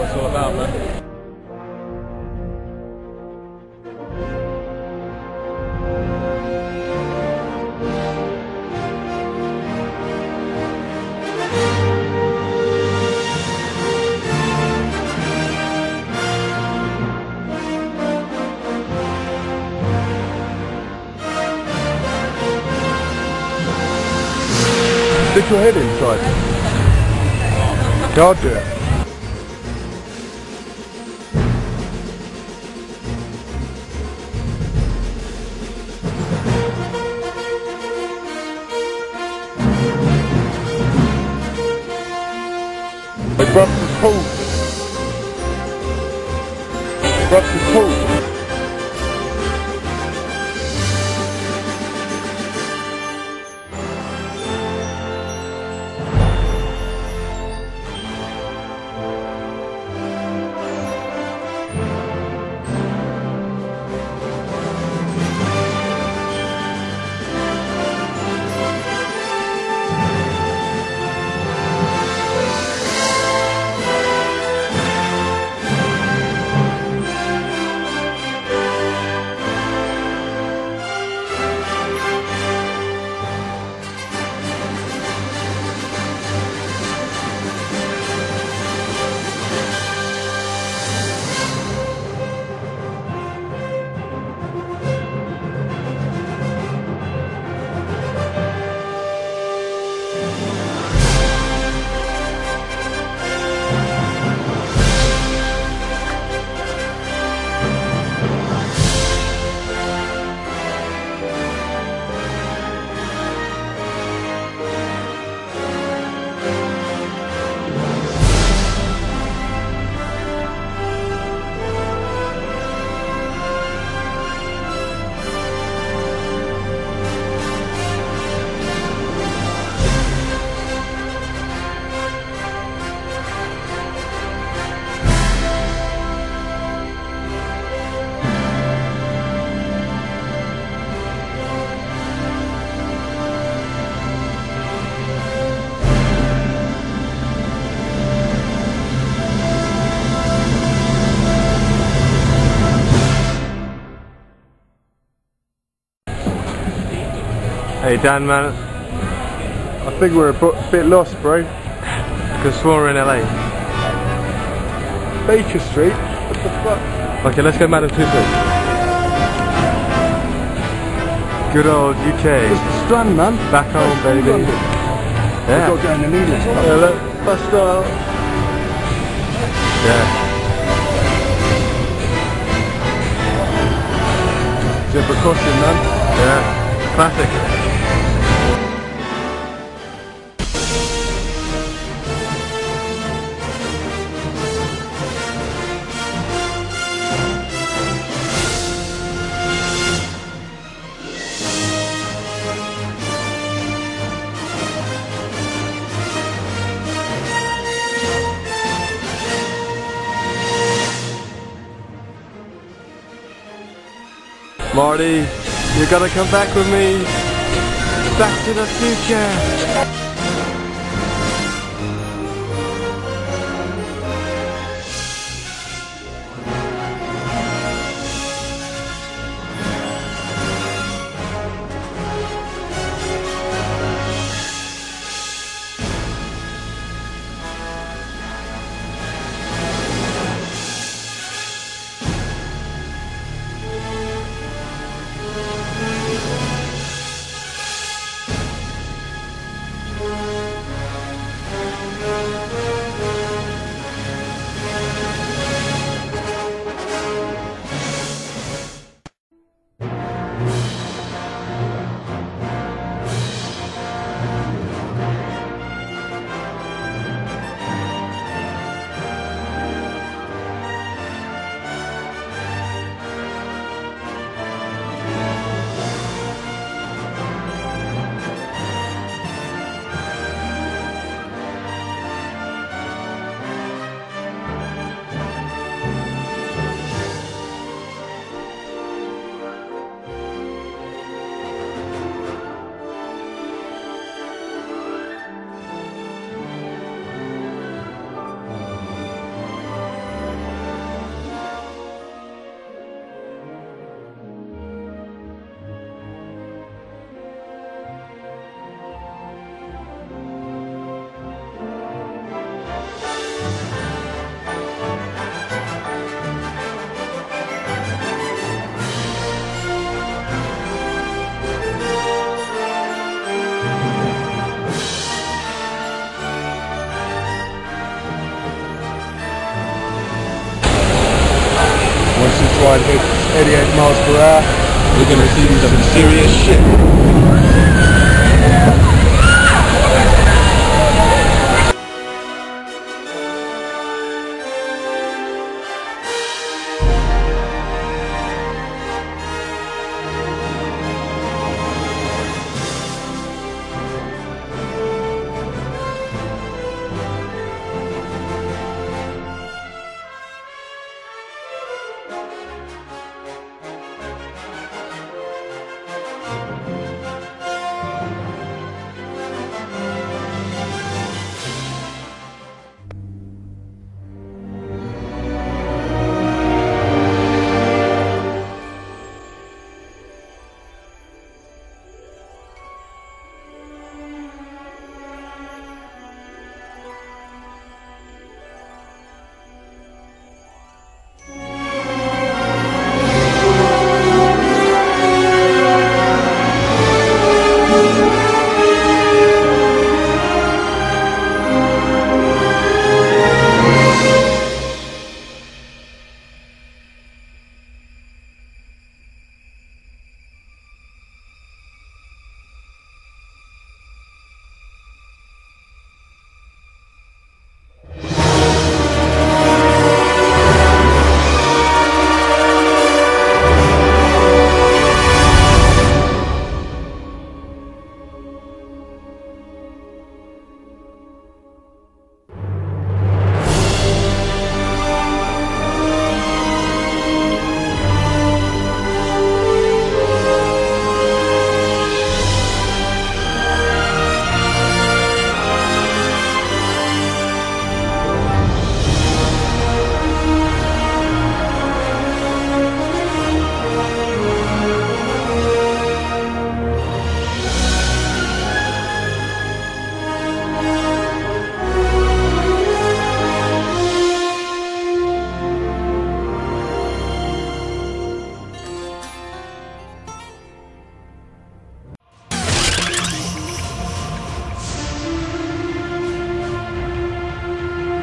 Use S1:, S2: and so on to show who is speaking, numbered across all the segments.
S1: it's all about, man.
S2: Stick your head inside. Can't do it. They broke his pole. Broke his pole.
S1: Hey Dan, man.
S2: I think we're a bit lost, bro.
S1: Because we're in LA.
S2: Baker Street? What the fuck?
S1: Okay, let's go Madam Tussauds. Good old UK.
S2: It's the Strand, man.
S1: Back home, baby.
S2: We've
S1: Yeah.
S2: got to go in an English pub.
S1: Yeah, look.
S2: Pasta.
S1: Yeah.
S2: Zebra crossing, man.
S1: Yeah. Classic. Marty, you gotta come back with me. Back to the future.
S2: line hits 88 miles per hour.
S1: We're going to see some serious shit.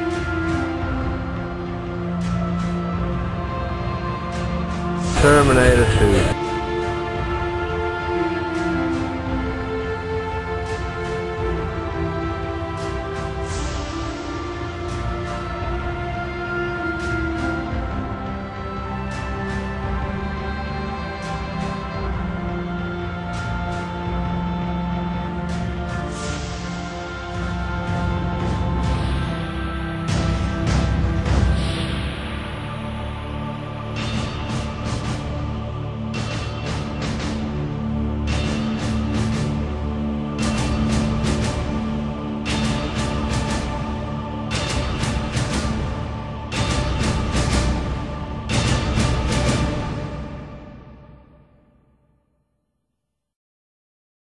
S1: Terminator.